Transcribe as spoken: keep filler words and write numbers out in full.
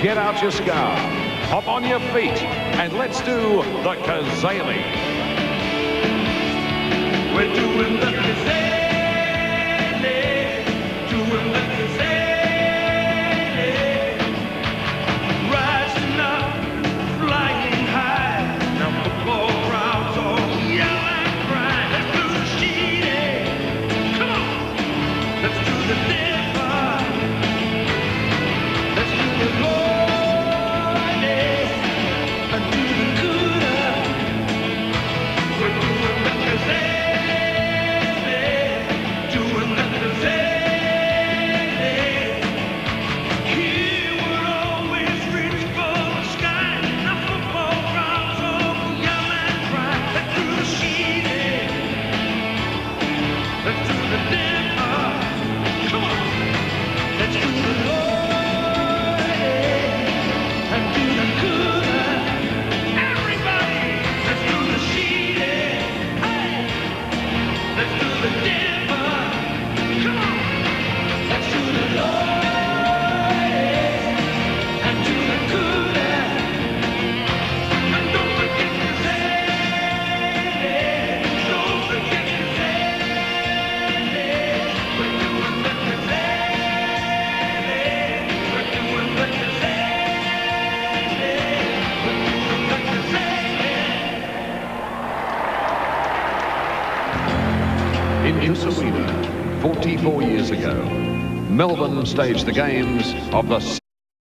get out your scarf, hop on your feet, and let's do the Cazaly. We're doing the Cazaly, doing the Cazaly, rising up, flying high. Now football crowds all yell and cry. Let's do the sheety, come on. Let's do the dipper, let's do the glory, and do the gooder. We're doing the Cazaly. Let's do the dipper, come on. Let's do the glory and do the gooder. Everybody, let's do the sheety. Hey, let's do the dipper, come on. Let's do the glory and do the gooder. And don't forget to say, don't forget to say. In Cazaly, forty-four years ago, Melbourne staged the games of the